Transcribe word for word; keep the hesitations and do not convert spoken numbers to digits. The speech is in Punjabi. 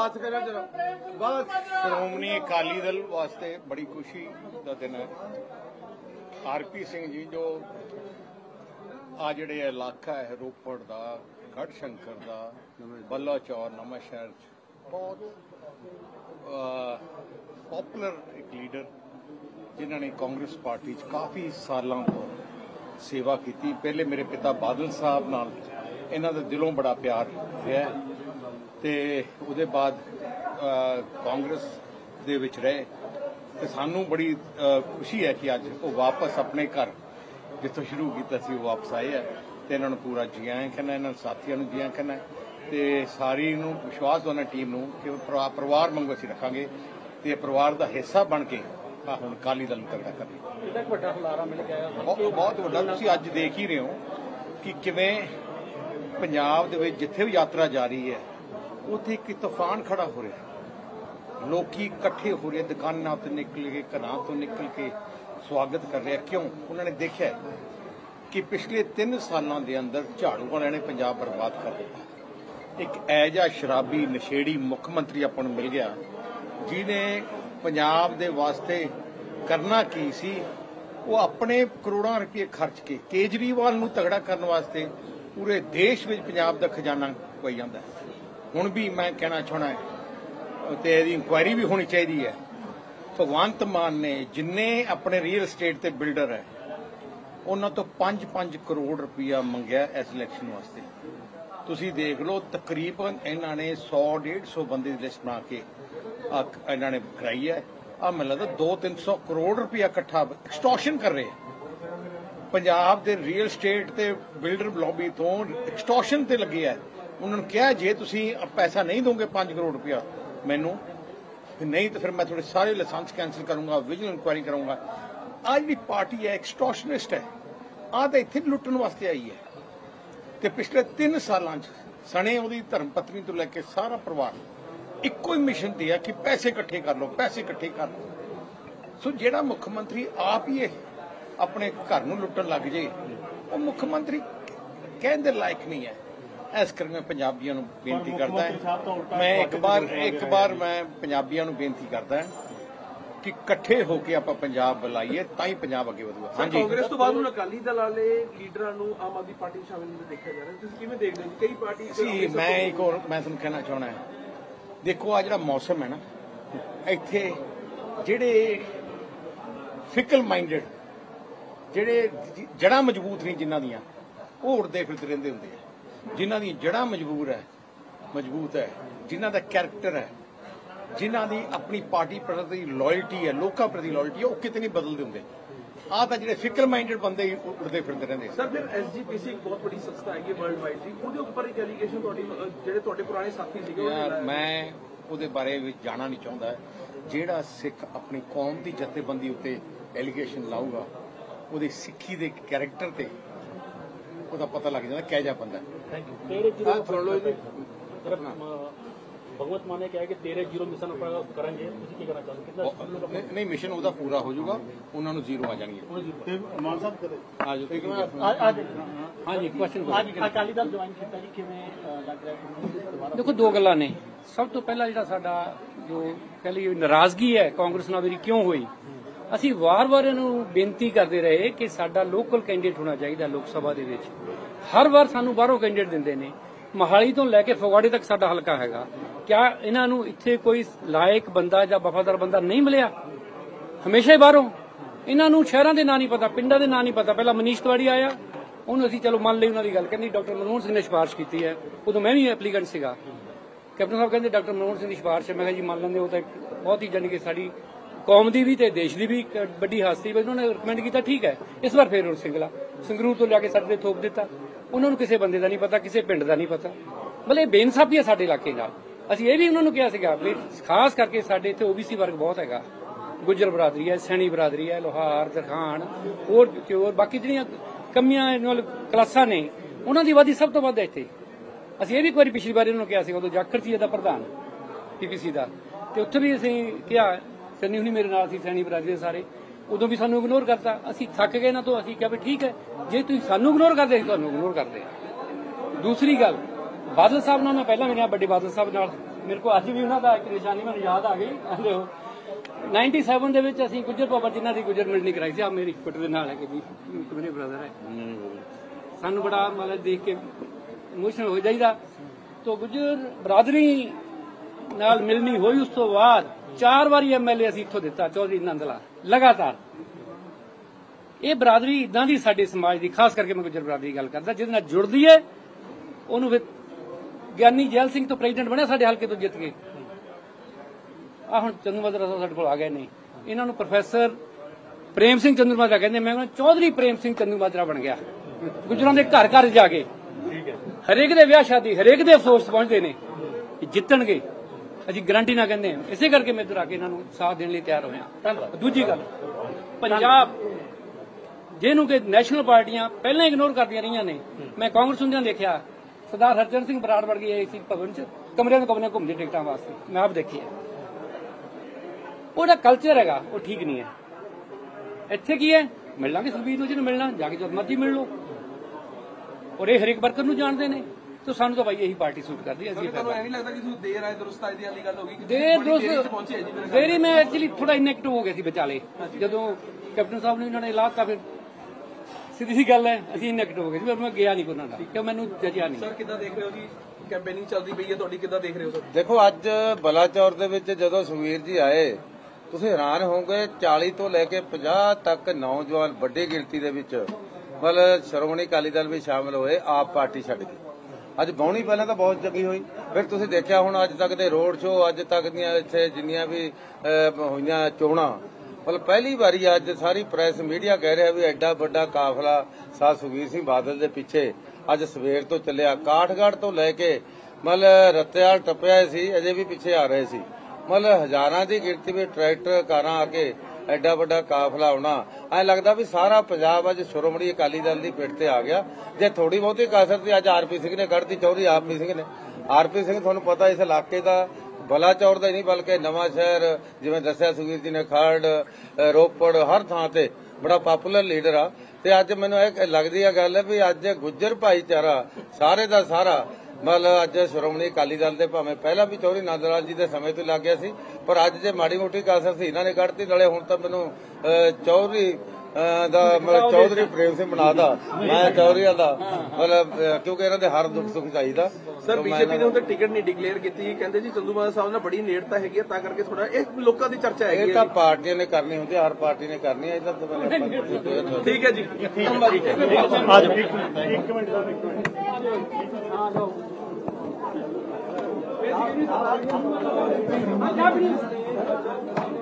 ਸ਼੍ਰੋਮਣੀ ਅਕਾਲੀ ਦਲ ਵਾਸਤੇ ਬੜੀ ਖੁਸ਼ੀ ਦਾ ਦਿਨ ਹੈ। ਆਰਪੀ ਸਿੰਘ ਜੀ ਜੋ ਆ ਜਿਹੜੇ ਇਲਾਕਾ ਹੈ ਰੋਪੜ ਦਾ, ਗੜ੍ਹ ਸ਼ੰਕਰ ਦਾ, ਬਲਾਚੌਰ, ਨਵਾਂ ਸ਼ਹਿਰ ਚ ਬਹੁਤ ਪॉपुलर ਇੱਕ ਲੀਡਰ ਜਿਨ੍ਹਾਂ ਨੇ ਕਾਂਗਰਸ ਪਾਰਟੀ ਚ ਕਾਫੀ ਸਾਲਾਂ ਤੋਂ ਸੇਵਾ ਕੀਤੀ। ਪਹਿਲੇ ਮੇਰੇ ਪਿਤਾ ਬਾਦਲ ਸਾਹਿਬ ਨਾਲ ਇਹਨਾਂ ਦਾ ਦਿਲੋਂ ਬੜਾ ਪਿਆਰ ਰਿਹਾ ਤੇ ਉਹਦੇ ਬਾਅਦ ਕਾਂਗਰਸ ਦੇ ਵਿੱਚ ਰਹੇ ਤੇ ਸਾਨੂੰ ਬੜੀ ਖੁਸ਼ੀ ਹੈ ਕਿ ਅੱਜ ਉਹ ਵਾਪਸ ਆਪਣੇ ਘਰ ਜਿੱਥੋਂ ਸ਼ੁਰੂ ਕੀਤਾ ਸੀ ਉਹ ਵਾਪਸ ਆਏ ਆ ਤੇ ਇਹਨਾਂ ਨੂੰ ਪੂਰਾ ਜੀ ਆਇਆਂ ਕਹਿੰਦਾ, ਇਹਨਾਂ ਸਾਥੀਆਂ ਨੂੰ ਜੀ ਆਇਆਂ ਕਹਿੰਦਾ ਤੇ ਸਾਰੀ ਨੂੰ ਵਿਸ਼ਵਾਸ ਦੋਨਾਂ ਟੀਮ ਨੂੰ ਕਿ ਪਰਿਵਾਰ ਵਾਂਗੂ ਅਸੀਂ ਰੱਖਾਂਗੇ ਤੇ ਪਰਿਵਾਰ ਦਾ ਹਿੱਸਾ ਬਣ ਕੇ ਆ ਹੁਣ ਅਕਾਲੀ ਦਲ ਨੂੰ ਤਗੜਾ ਕਰੀਏ। ਕਿੰਨਾ ਵੱਡਾ ਹੁਲਾਰਾ ਮਿਲ ਗਿਆ? ਬਹੁਤ ਵੱਡਾ। ਤੁਸੀਂ ਅੱਜ ਦੇਖ ਹੀ ਰਹੇ ਹੋ ਕਿ ਕਿਵੇਂ ਪੰਜਾਬ ਦੇ ਵਿੱਚ ਜਿੱਥੇ ਵੀ ਯਾਤਰਾ ਜਾ ਰਹੀ ਹੈ ਉੱਥੇ ਇੱਕ ਤੂਫਾਨ ਖੜਾ ਹੋ ਰਿਹਾ। ਲੋਕੀ ਇਕੱਠੇ ਹੋ ਰਹੇ, ਦੁਕਾਨਾਂ ਤੋਂ ਨਿਕਲ ਕੇ, ਘਰਾਂ ਤੋਂ ਨਿਕਲ ਕੇ ਸਵਾਗਤ ਕਰ ਰਿਹਾ। ਕਿਉਂ? ਉਹਨਾਂ ਨੇ ਦੇਖਿਆ ਕਿ ਪਿਛਲੇ ਤਿੰਨ ਸਾਲਾਂ ਦੇ ਅੰਦਰ ਝਾੜੂ ਵਾਲਿਆਂ ਨੇ ਪੰਜਾਬ ਬਰਬਾਦ ਕਰ ਦਿੱਤਾ। ਇੱਕ ਐ ਜਿਹਾ ਸ਼ਰਾਬੀ ਨਸ਼ੇੜੀ ਮੁੱਖ ਮੰਤਰੀ ਆਪਾਂ ਨੂੰ ਮਿਲ ਗਿਆ ਜਿਹਨੇ ਪੰਜਾਬ ਦੇ ਵਾਸਤੇ ਕਰਨਾ ਕੀ ਸੀ। ਉਹ ਆਪਣੇ ਕਰੋੜਾਂ ਰੁਪਏ ਖਰਚ ਕੇ ਕੇਜਰੀਵਾਲ ਨੂੰ ਤਗੜਾ ਕਰਨ ਵਾਸਤੇ ਪੂਰੇ ਦੇਸ਼ ਵਿੱਚ ਪੰਜਾਬ ਦਾ ਖਜ਼ਾਨਾ ਪਾਈ ਜਾਂਦਾ। ਹੁਣ ਵੀ ਮੈਂ ਕਹਿਣਾ ਚਾਹਣਾ ਤੇ ਇਹਦੀ ਇਨਕੁਆਇਰੀ ਵੀ ਹੋਣੀ ਚਾਹੀਦੀ ਹੈ। ਭਗਵੰਤ ਮਾਨ ਨੇ ਜਿੰਨੇ ਆਪਣੇ ਰੀਅਲ ਏਸਟੇਟ ਤੇ ਬਿਲਡਰ ਹੈ ਉਹਨਾਂ ਤੋਂ ਪੰਜ ਪੰਜ ਕਰੋੜ ਰੁਪਇਆ ਮੰਗਿਆ ਇਸ ਇਲੈਕਸ਼ਨ ਵਾਸਤੇ। ਤੁਸੀਂ ਦੇਖ ਲਓ ਤਕਰੀਬਨ ਇਹਨਾਂ ਨੇ ਸੌ ਡੇਢ ਸੌ ਬੰਦੇ ਦੀ ਲਿਸਟ ਬਣਾ ਕੇ ਇਹਨਾਂ ਨੇ ਕਰਾਈ ਹੈ। ਆ ਮੈਨੂੰ ਲੱਗਦਾ ਦੋ ਤਿੰਨ ਸੌ ਕਰੋੜ ਰੁਪਇਆ ਇਕੱਠਾ ਐਕਸਟੋਰਸ਼ਨ ਕਰ ਰਹੇ ਪੰਜਾਬ ਦੇ ਰੀਅਲ ਏਸਟੇਟ ਤੇ ਬਿਲਡਰ ਲੌਬੀ ਤੋਂ ਐਕਸਟੋਰਸ਼ਨ ਤੇ ਲੱਗੇ ਹੈ। ਉਹਨਾਂ ਨੂੰ ਕਿਹਾ ਜੇ ਤੁਸੀਂ ਪੈਸਾ ਨਹੀਂ ਦੋਗੇ ਪੰਜ ਕਰੋੜ ਰੁਪਇਆ ਮੈਨੂੰ ਨਹੀਂ ਤਾਂ ਫਿਰ ਮੈਂ ਤੁਹਾਡੇ ਸਾਰੇ ਲਾਇਸੈਂਸ ਕੈਂਸਲ ਕਰੂੰਗਾ, ਵਿਜੀਲੈਂਸ ਇਨਕੁਆਇਰੀ ਕਰੂੰਗਾ। ਆ ਜਿਹੜੀ ਪਾਰਟੀ ਹੈ ਐਕਸਟੋਰਸ਼ਨਿਸਟ ਹੈ। ਆ ਤਾਂ ਇੱਥੇ ਲੁੱਟਣ ਵਾਸਤੇ ਆਈ ਹੈ ਤੇ ਪਿਛਲੇ ਤਿੰਨ ਸਾਲਾਂ 'ਚ ਸਣੇ ਉਹਦੀ ਧਰਮ ਪਤਨੀ ਤੋਂ ਲੈ ਕੇ ਸਾਰਾ ਪਰਿਵਾਰ ਇੱਕੋ ਹੀ ਮਿਸ਼ਨ ਤੇ ਹੈ ਕਿ ਪੈਸੇ ਇਕੱਠੇ ਕਰ ਲਓ, ਪੈਸੇ ਇਕੱਠੇ ਕਰ ਲਓ। ਸੋ ਜਿਹੜਾ ਮੁੱਖ ਮੰਤਰੀ ਆਪ ਹੀ ਇਹ ਆਪਣੇ ਘਰ ਨੂੰ ਲੁੱਟਣ ਲੱਗ ਜੇ ਉਹ ਮੁੱਖ ਮੰਤਰੀ ਕਹਿਣ ਦੇ ਲਾਇਕ ਨਹੀਂ ਹੈ। ਇਸ ਕਰਕੇ ਮੈਂ ਪੰਜਾਬੀਆਂ ਨੂੰ ਬੇਨਤੀ ਕਰਦਾ ਹਾਂ, ਮੈਂ ਇੱਕ ਵਾਰ ਇੱਕ ਵਾਰ ਮੈਂ ਪੰਜਾਬੀਆਂ ਨੂੰ ਬੇਨਤੀ ਕਰਦਾ ਕਿ ਇਕੱਠੇ ਹੋ ਕੇ ਆਪਾਂ ਪੰਜਾਬ ਬੁਲਾਈਏ ਤਾਂ ਹੀ ਪੰਜਾਬ ਅੱਗੇ ਵਧੂਗਾ। ਹਾਂਜੀ, ਕਾਂਗਰਸ ਤੋਂ ਬਾਅਦ ਹੁਣ ਅਕਾਲੀ ਦਲ ਵਾਲੇ ਲੀਡਰਾਂ ਨੂੰ ਆਮ ਆਦਮੀ ਪਾਰਟੀ ਸ਼ਾਮਿਲ ਦੇਖਿਆ ਜਾ ਰਿਹਾ, ਤੁਸੀਂ ਕਿਵੇਂ ਦੇਖਦੇ ਹੋ? ਕਈ ਪਾਰਟੀ ਸੀ ਮੈਂ ਇੱਕ ਹੋਰ ਮੈਂ ਤੁਹਾਨੂੰ ਕਹਿਣਾ ਚਾਹੁੰਦਾ ਹੈ, ਦੇਖੋ ਆ ਜਿਹੜਾ ਮੌਸਮ ਹੈ ਨਾ ਇੱਥੇ ਜਿਹੜੇ ਫਿਕਲ ਮਾਈਂਡਡ ਜਿਹੜੇ ਜੜ੍ਹਾਂ ਮਜ਼ਬੂਤ ਨਹੀਂ ਜਿਨ੍ਹਾਂ ਦੀਆਂ ਉਹ ਉੜਦੇ ਫਿਰਦੇ ਰਹਿੰਦੇ ਹੁੰਦੇ ਆ। ਜਿਨ੍ਹਾਂ ਦੀ ਜੜ੍ਹਾਂ ਮਜਬੂਰ ਹੈ ਮਜ਼ਬੂਤ ਹੈ, ਜਿਨ੍ਹਾਂ ਦਾ ਕੈਰੈਕਟਰ ਹੈ, ਜਿਨ੍ਹਾਂ ਦੀ ਆਪਣੀ ਪਾਰਟੀ ਪ੍ਰਤੀ ਲਾਇਲਟੀ ਹੈ, ਲੋਕਾਂ ਪ੍ਰਤੀ ਲਾਇਲਟੀ ਹੈ, ਉਹ ਕਿਤੇ ਨਹੀਂ ਬਦਲਦੇ ਹੁੰਦੇ। ਆਹ ਤਾਂ ਜਿਹੜੇ ਫਿਕਲ ਮਾਈਂਡਡ ਬੰਦੇ ਹੀ ਉੜਦੇ ਫਿਰਦੇ ਰਹਿੰਦੇ। ਸਰ ਫਿਰ ਐਸਜੀਪੀਸੀ ਇੱਕ ਬਹੁਤ ਵੱਡੀ ਸੰਸਥਾ ਹੈਗੀ ਵਰਲਡ ਵਾਈਡ ਦੀ, ਉਹਦੇ ਉੱਪਰ ਇੱਕ ਐਲੀਗੇਸ਼ਨ ਤੁਹਾਡੀ ਜਿਹੜੇ ਤੁਹਾਡੇ ਪੁਰਾਣੇ ਸਾਥੀ ਸੀਗੇ ਯਾਰ ਮੈਂ ਉਹਦੇ ਬਾਰੇ ਵਿੱਚ ਜਾਣਾ ਨਹੀਂ ਚਾਹੁੰਦਾ। ਜਿਹੜਾ ਸਿੱਖ ਆਪਣੀ ਕੌਮ ਦੀ ਜਥੇਬੰਦੀ ਉੱਤੇ ਐਲੀਗੇਸ਼ਨ ਲਾਊਗਾ ਉਹਦੀ ਸਿੱਖੀ ਦੇ ਕੈਰੈਕਟਰ ਤੇ ਉਹਦਾ ਪਤਾ ਲੱਗ ਜਾਂਦਾ ਕਿਹੋ ਜਿਹਾ ਬੰਦਾ। ਭਗਵੰਤ ਮਾਨ ਨੇ ਕਿਹਾ ਕਿ ਤੇਰੇ ਜ਼ੀਰੋ ਮਿਸ਼ਨ ਆਪਾਂ ਕਰਾਂਗੇ, ਤੁਸੀਂ ਕੀ ਕਹਿਣਾ ਚਾਹੁੰਦੇ? ਨਹੀਂ, ਮਿਸ਼ਨ ਉਹਦਾ ਪੂਰਾ ਹੋ ਜਾਊਗਾ, ਉਹਨਾਂ ਨੂੰ ਜ਼ੀਰੋ ਆ ਜਾਣਗੇ। ਮਾਨ ਸਾਹਿਬ ਕਰੇ ਆ ਜਾਓ ਇੱਕ ਮਿੰਟ। ਹਾਂਜੀ, ਕੁਐਸਚਨ ਅਕਾਲੀ ਦਲ ਜੁਆਇਨ ਕੀਤਾ ਜੀ, ਕਿਵੇਂ ਲੱਗ ਰਿਹਾ? ਦੇਖੋ ਦੋ ਗੱਲਾਂ ਨੇ। ਸਭ ਤੋਂ ਪਹਿਲਾਂ ਜਿਹੜਾ ਸਾਡਾ ਜੋ ਕਹਿ ਲਈਏ ਨਾਰਾਜ਼ਗੀ ਹੈ ਕਾਂਗਰਸ ਨਾਲ ਮੇਰੀ ਕਿਉਂ ਹੋਈ, ਅਸੀਂ ਵਾਰ-ਵਾਰ ਇਹਨੂੰ ਬੇਨਤੀ ਕਰਦੇ ਰਹੇ ਕਿ ਸਾਡਾ ਲੋਕਲ ਕੈਂਡੀਡੇਟ ਹੋਣਾ ਚਾਹੀਦਾ ਲੋਕ ਸਭਾ ਦੇ ਵਿੱਚ। ਹਰ ਵਾਰ ਸਾਨੂੰ ਬਾਹਰੋਂ ਕੈਂਡੀਡੇਟ ਦਿੰਦੇ ਨੇ। ਮੋਹਾਲੀ ਤੋਂ ਲੈ ਕੇ ਫਗਵਾੜੇ ਤੱਕ ਸਾਡਾ ਹਲਕਾ ਹੈਗਾ। ਕਿਆ ਇਹਨਾਂ ਨੂੰ ਇੱਥੇ ਕੋਈ ਲਾਇਕ ਬੰਦਾ ਜਾਂ ਵਫਾਦਾਰ ਬੰਦਾ ਨਹੀਂ ਮਿਲਿਆ? ਹਮੇਸ਼ਾ ਹੀ ਬਾਹਰੋਂ। ਇਹਨਾਂ ਨੂੰ ਸ਼ਹਿਰਾਂ ਦੇ ਨਾਂ ਨਹੀਂ ਪਤਾ, ਪਿੰਡਾਂ ਦੇ ਨਾਂ ਨਹੀਂ ਪਤਾ। ਪਹਿਲਾਂ ਮਨੀਸ਼ ਤਿਵਾੜੀ ਆਇਆ, ਉਹਨੂੰ ਅਸੀਂ ਚਲੋ ਮੰਨ ਲਈ ਉਹਨਾਂ ਦੀ ਗੱਲ, ਕਹਿੰਦੀ ਡਾਕਟਰ ਮਨਮੋਹਨ ਸਿੰਘ ਨੇ ਸਿਫਾਰਿਸ਼ ਕੀਤੀ ਹੈ। ਉਦੋਂ ਮੈਂ ਵੀ ਐਪਲੀਕੈਂਟ ਸੀਗਾ। ਕੈਪਟਨ ਸਾਹਿਬ ਕਹਿੰਦੇ ਡਾਕਟਰ ਮਨਮੋਹਨ ਸਿੰਘ ਦੀ ਸਿਫਾਰਿਸ਼ ਹੈ। ਮੈਂ ਕਿਹਾ ਜੀ ਮੰਨ ਲੈਂਦੇ, ਉਹ ਤਾਂ ਬਹੁਤ ਹੀ ਜਾਣੀ ਕਿ ਸਾਡੀ ਕੌਮ ਦੀ ਵੀ ਤੇ ਦੇਸ਼ ਦੀ ਵੀ ਵੱਡੀ ਹਸਤੀ ਵੀ, ਉਹਨਾਂ ਨੇ ਰਿਕਮੈਂਡ ਕੀਤਾ, ਠੀਕ ਹੈ। ਇਸ ਵਾਰ ਫੇਰ ਸਿੰਗਲਾ ਸੰਗਰੂਰ ਤੋਂ ਲਿਆ ਕੇ ਸਾਡੇ ਤੇ ਥੋਪ ਦਿੱਤਾ। ਉਹਨਾਂ ਨੂੰ ਕਿਸੇ ਬੰਦੇ ਦਾ ਨਹੀਂ ਪਤਾ, ਕਿਸੇ ਪਿੰਡ ਦਾ ਨਹੀਂ ਪਤਾ। ਮਤਲਬ ਇਹ ਬੇਇਨਸਾਫੀ ਹੈ ਸਾਡੇ ਇਲਾਕੇ ਨਾਲ। ਅਸੀਂ ਇਹ ਵੀ ਉਹਨਾਂ ਨੂੰ ਕਿਹਾ ਸੀਗਾ ਵੀ ਖਾਸ ਕਰਕੇ ਸਾਡੇ ਇੱਥੇ ਓਬੀਸੀ ਵਰਗ ਬਹੁਤ ਹੈਗਾ, ਗੁੱਜਰ ਬਰਾਦਰੀ ਹੈ, ਸੈਣੀ ਬਰਾਦਰੀ ਹੈ, ਲੋਹਾਰ, ਦਰਖਾਨ, ਹੋਰ ਹੋਰ ਬਾਕੀ ਜਿਹੜੀਆਂ ਕਮੀਆਂ ਨਾਲ ਕਲਾਸਾਂ ਨੇ ਉਹਨਾਂ ਦੀ ਆਬਾਦੀ ਸਭ ਤੋਂ ਵੱਧ ਹੈ ਇੱਥੇ। ਅਸੀਂ ਇਹ ਵੀ ਇੱਕ ਵਾਰੀ ਪਿਛਲੀ ਵਾਰੀ ਉਹਨਾਂ ਨੂੰ ਕਿਹਾ ਸੀਗਾ, ਉਦੋਂ ਜਾਖੜ ਸੀ ਇਹਦਾ ਪ੍ਰਧਾਨ ਪੀਪੀਸੀ ਦਾ, ਤੇ ਉੱਥੇ ਵੀ ਅਸੀਂ ਕਿਹਾ, ਸੈਣੀ ਹੁਣੀ ਮੇਰੇ ਨਾਲ ਸੀ, ਸੈਣੀ ਬਰਾਦਰੀ ਦੇ ਸਾਰੇ, ਉਦੋਂ ਵੀ ਸਾਨੂੰ ਇਗਨੋਰ ਕਰਤਾ। ਅਸੀਂ ਥੱਕ ਗਏ ਨਾ, ਤੋਂ ਅਸੀਂ ਕਿਹਾ ਵੀ ਠੀਕ ਹੈ, ਜੇ ਤੁਸੀਂ ਸਾਨੂੰ ਇਗਨੋਰ ਕਰਦੇ ਅਸੀਂ ਤੁਹਾਨੂੰ ਇਗਨੋਰ ਕਰਦੇ ਹਾਂ। ਦੂਸਰੀ ਗੱਲ, ਬਾਦਲ ਸਾਹਿਬ ਨਾਲ ਮੈਂ ਪਹਿਲਾਂ ਮੇਰੇ ਵੱਡੇ ਬਾਦਲ ਸਾਹਿਬ ਨਾਲ ਮੇਰੇ ਕੋਲ ਅੱਜ ਵੀ ਉਹਨਾਂ ਦਾ ਇੱਕ ਨਿਸ਼ਾਨੀ ਮੈਨੂੰ ਯਾਦ ਆ ਗਈ। ਦੇਖੋ ਸੱਤਾਨਵੇਂ ਦੇ ਵਿੱਚ ਅਸੀਂ ਗੁੱਜਰ ਭਵਨ ਜਿਨ੍ਹਾਂ ਦੀ ਗੁੱਜਰ ਮਿਲਣੀ ਕਰਾਈ ਸੀ, ਆ ਮੇਰੀ ਫੋਟੋ ਦੇ ਨਾਲ ਹੈ ਕਿ ਵੀ ਮੇਰੇ ਬ੍ਰਦਰ ਹੈ। ਸਾਨੂੰ ਬੜਾ ਮਤਲਬ ਦੇਖ ਕੇ ਇਮੋਸ਼ਨਲ ਹੋ ਜਾਈਦਾ। तो गुजर बरादरी नाल मिलनी हुई। उस तो बाद चार वारी एम एल ए असीं इत्थों दिता, चौधरी नंद लाल लगातार। ये बरादरी इदां दी साडे समाज दी, खास करके मैं गुजर बरादरी गल करदा, जिहदे नाल जुड़दी है। ओनू फिर ज्ञानी जैल सिंह तो प्रेजिडेंट बनया साडे हलके तो जित के। आ हुण चंद्रमाजरा साहब साडे कोल आ गए ने, इन्हां नूं प्रोफैसर प्रेम सिंह चंद्रमाजरा कहंदे। मैं कहना चौधरी प्रेम सिंह चंद्रमाजरा बन गया गुजरां दे घर घर जाके। हरेक दे विआह शादी, हरेक दे अफसोस पहुंचते ने जितणगे, असीं गारंटी ना कहंदे। इसे करके मैं इधर आके इन्हां नूं साथ देण लई तैयार होया। दूजी गल, पंजाब जिहनूं कि नैशनल पार्टियां पहलां इग्नोर करदियां रहियां ने, मैं कांग्रेस हुंदियां देखिया सरदार हरचंद सिंह बराड़ वर्गी आई सी भवन च कमरिਆਂ ਦੇ कमरे घूमदे टिकटां वास्ते, मैं आप देखिए। ਉਹਦਾ ਕਲਚਰ ਹੈਗਾ ਉਹ ਠੀਕ ਨਹੀਂ ਹੈ। ਇੱਥੇ ਕੀ ਹੈ, ਮਿਲ ਲਾਂਗੇ ਸੁਖਬੀਰ ਨੂੰ, ਜਿਹਨੂੰ ਮਿਲਣਾ ਜਾ ਕੇ ਜਦ ਮਰਜ਼ੀ ਮਿਲ ਲਓ। और ये हरेक वर्कर नूं जानते ने, तो सानू तो भाई यही पार्टी सूट करती है। देर दुरुस्त देरी मैं एक्चुअली थोड़ा इनएक्टिव हो गया सी विचाले, जदों कैप्टन साहब ने इन्होंने लाता, फिर सीधी सी गल है असीं इनएक्टिव हो गए, पर मैं गया नहीं कोई ना, क्यों मैनूं जजिया नहीं। सर किद्दां देख रहे हो जी, कैंपेनिंग चलदी पई है तुहाडी, किद्दां देख रहे हो सर? देखो अज बलाचौर दे विच जदों सुखबीर जी आए, तुसीं हैरान होगे, चालीस तो लैके पचास तक नौजवान वड्डी गिणती दे विच मतलब श्रोमणी अकाली दल भी शामिल होए, आप पार्टी छड्ड गई। अज बाउणी पहले तो बहुत जगी हुई, फिर तुसीं देखिया हुण अज तक दे रोड शो, अज तक दीआं इत्थे जिन्नियां भी होईयां चोणां, मतलब पहली बारी अज सारी प्रैस मीडिया कह रहा भी एडा वड्डा काफला साह सुखबीर सिंह बादल दे पिछे अज सवेर तो चलिया। काठगढ़ तो लैके मतलब रत्तेआल टप्पिया सी, अजे भी पिछे आ रहे सी, मतलब हजारां दी गिणती में ट्रैक्टर कारां आके एडा वड्डा काफला आउणा, ऐ लगदा भी सारा पंजाब अज श्रोमणी अकाली दल दी पिठ ते आ गया। जे थोड़ी बहुती कसर सी अज आरपी सिंह ने कढ़ती, चौधरी आरपी सिंह ने। आरपी सिंह तुहानूं पता इस इलाके का बलाचौर दा ही नहीं बल्कि नवां शहर, जिवें दस्सिया सुखबीर जी ने, खरड़ रोपड़ हर थां ते बड़ा पॉपुलर लीडर आ। ते अज मैनूं इह लगदी है गल भी अज गुज्जर भाईचारा सारे दा सारा मतलब अज श्रोमणी अकाली दल दे भावें पहला भी चौधरी नंद लाल जी के समय तो लग गया सी, पर अज जे माड़ी मोटी कसर सी इन्हां ने कढ़ती, नाले हुण तां मैनूं चौधरी दा मतलब चौधरी प्रेम सिंह बनादा, मैं चौधरीआं दा मतलब क्योंकि इन्हां दे हर दुख सुख चाहिदा। सर बीजेपी ने उन्हें टिकट नहीं डिक्लेयर की, कहते जी चंदूमाजरा साहब ने बड़ी नेड़ता हैगी, तां करके थोड़ा एक लोकां दी चर्चा हैगी। ਇਹ ਤਾਂ ਪਾਰਟੀਆਂ ਨੇ ਕਰਨੀ ਹੁੰਦੀ, ਹਰ ਪਾर्टी ने करनी है। इधर तो पहले ठीक है जी, आ जाओ।